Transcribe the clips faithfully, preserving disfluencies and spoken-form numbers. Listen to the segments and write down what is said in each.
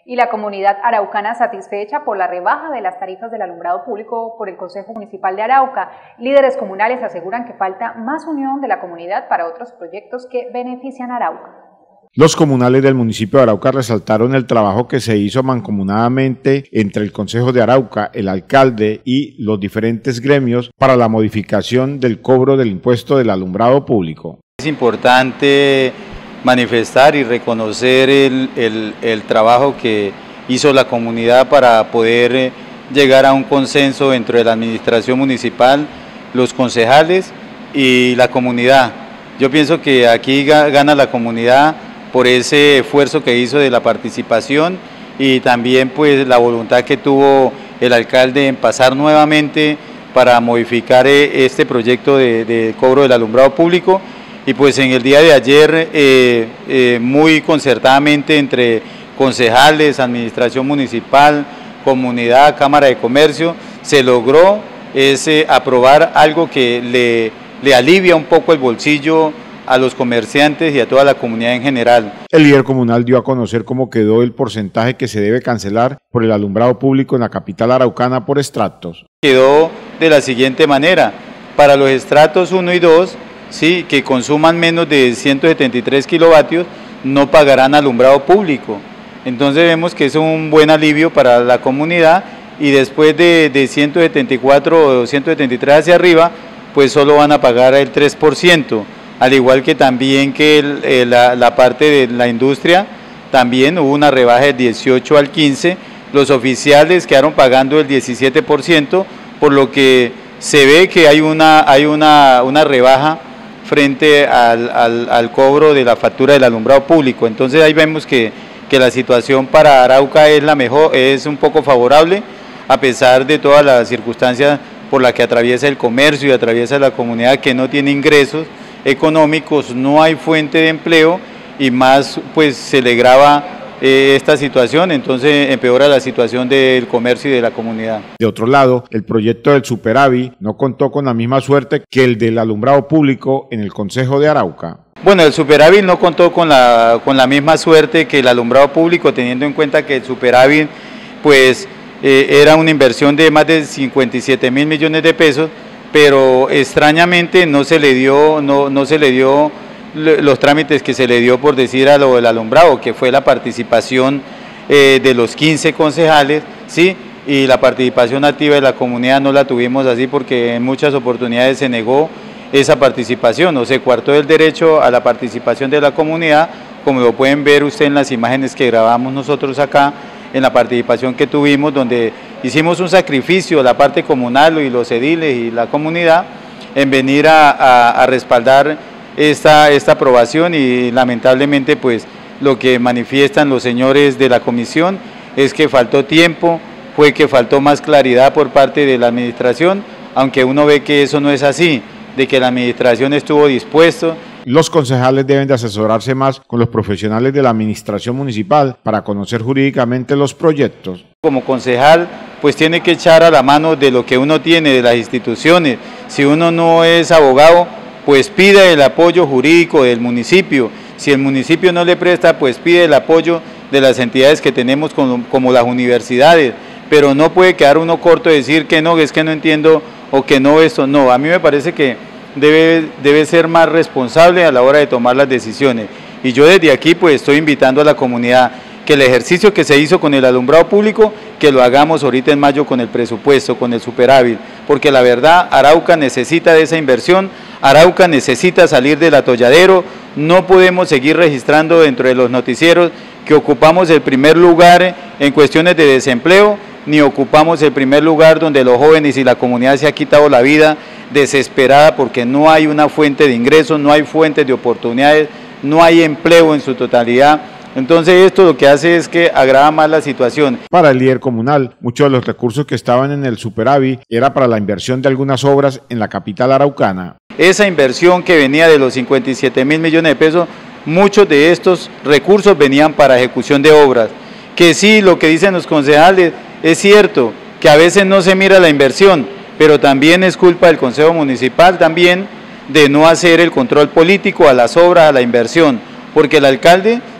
Y la comunidad araucana satisfecha por la rebaja de las tarifas del alumbrado público por el Consejo Municipal de Arauca. Líderes comunales aseguran que falta más unión de la comunidad para otros proyectos que benefician a Arauca. Los comunales del municipio de Arauca resaltaron el trabajo que se hizo mancomunadamente entre el Consejo de Arauca, el alcalde y los diferentes gremios para la modificación del cobro del impuesto del alumbrado público. Es importante manifestar y reconocer el, el, el trabajo que hizo la comunidad para poder llegar a un consenso dentro de la administración municipal, los concejales y la comunidad. Yo pienso que aquí gana la comunidad por ese esfuerzo que hizo de la participación y también pues la voluntad que tuvo el alcalde en pasar nuevamente para modificar este proyecto de, de cobro del alumbrado público. Y pues en el día de ayer, eh, eh, muy concertadamente entre concejales, administración municipal, comunidad, Cámara de Comercio, se logró ese, aprobar algo que le, le alivia un poco el bolsillo a los comerciantes y a toda la comunidad en general. El líder comunal dio a conocer cómo quedó el porcentaje que se debe cancelar por el alumbrado público en la capital araucana por estratos. Quedó de la siguiente manera: para los estratos uno y dos, sí, que consuman menos de ciento setenta y tres kilovatios, no pagarán alumbrado público. Entonces vemos que es un buen alivio para la comunidad, y después de, de ciento setenta y cuatro o ciento setenta y tres hacia arriba, pues solo van a pagar el tres por ciento, al igual que también que el, el, la, la parte de la industria, también hubo una rebaja del dieciocho al quince, los oficiales quedaron pagando el diecisiete por ciento, por lo que se ve que hay una, hay una, una rebaja frente al, al, al cobro de la factura del alumbrado público. Entonces ahí vemos que, que la situación para Arauca es la mejor, es un poco favorable, a pesar de todas las circunstancias por las que atraviesa el comercio y atraviesa la comunidad que no tiene ingresos económicos, no hay fuente de empleo y más pues se le grava Eh, esta situación, entonces empeora la situación del comercio y de la comunidad. De otro lado, el proyecto del Superavi no contó con la misma suerte que el del alumbrado público en el Consejo de Arauca. Bueno, el Superávit no contó con la, con la misma suerte que el alumbrado público, teniendo en cuenta que el Superávit pues eh, era una inversión de más de cincuenta y siete mil millones de pesos, pero extrañamente no se le dio, no, no se le dio los trámites que se le dio, por decir, a lo del alumbrado, que fue la participación eh, de los quince concejales, ¿sí? Y la participación activa de la comunidad no la tuvimos así, porque en muchas oportunidades se negó esa participación o se coartó el derecho a la participación de la comunidad, como lo pueden ver ustedes en las imágenes que grabamos nosotros acá, en la participación que tuvimos, donde hicimos un sacrificio, la parte comunal y los ediles y la comunidad, en venir a, a, a respaldar Esta, esta aprobación, y lamentablemente pues lo que manifiestan los señores de la comisión es que faltó tiempo, fue que faltó más claridad por parte de la administración, aunque uno ve que eso no es así, de que la administración estuvo dispuesto. Los concejales deben de asesorarse más con los profesionales de la administración municipal para conocer jurídicamente los proyectos. Como concejal pues tiene que echar a la mano de lo que uno tiene, de las instituciones. Si uno no es abogado, pues pide el apoyo jurídico del municipio. Si el municipio no le presta, pues pide el apoyo de las entidades que tenemos como, como las universidades, pero no puede quedar uno corto de decir que no, es que no entiendo o que no esto, no. A mí me parece que debe, debe ser más responsable a la hora de tomar las decisiones, y yo desde aquí pues estoy invitando a la comunidad que el ejercicio que se hizo con el alumbrado público, que lo hagamos ahorita en mayo con el presupuesto, con el superávit, porque la verdad Arauca necesita de esa inversión, Arauca necesita salir del atolladero, no podemos seguir registrando dentro de los noticieros que ocupamos el primer lugar en cuestiones de desempleo, ni ocupamos el primer lugar donde los jóvenes y la comunidad se ha quitado la vida desesperada porque no hay una fuente de ingresos, no hay fuentes de oportunidades, no hay empleo en su totalidad. Entonces esto lo que hace es que agrava más la situación. Para el líder comunal, muchos de los recursos que estaban en el Superávit era para la inversión de algunas obras en la capital araucana. Esa inversión que venía de los cincuenta y siete mil millones de pesos, muchos de estos recursos venían para ejecución de obras. Que sí, lo que dicen los concejales es cierto, que a veces no se mira la inversión, pero también es culpa del Consejo Municipal también de no hacer el control político a las obras, a la inversión, porque el alcalde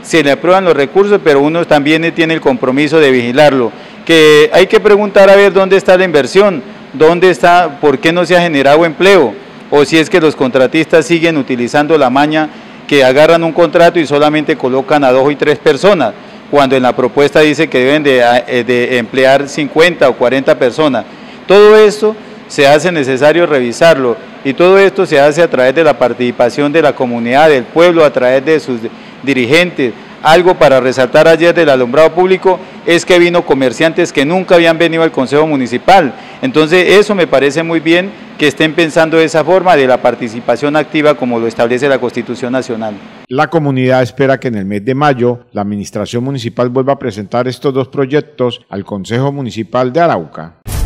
se le aprueban los recursos, pero uno también tiene el compromiso de vigilarlo, que hay que preguntar a ver dónde está la inversión, dónde está, por qué no se ha generado empleo, o si es que los contratistas siguen utilizando la maña que agarran un contrato y solamente colocan a dos y tres personas, cuando en la propuesta dice que deben de, de emplear cincuenta o cuarenta personas. Todo esto se hace necesario revisarlo y todo esto se hace a través de la participación de la comunidad, del pueblo, a través de sus dirigentes. Algo para resaltar ayer del alumbrado público es que vino comerciantes que nunca habían venido al Consejo Municipal. Entonces eso me parece muy bien que estén pensando de esa forma de la participación activa como lo establece la Constitución Nacional. La comunidad espera que en el mes de mayo la Administración Municipal vuelva a presentar estos dos proyectos al Consejo Municipal de Arauca.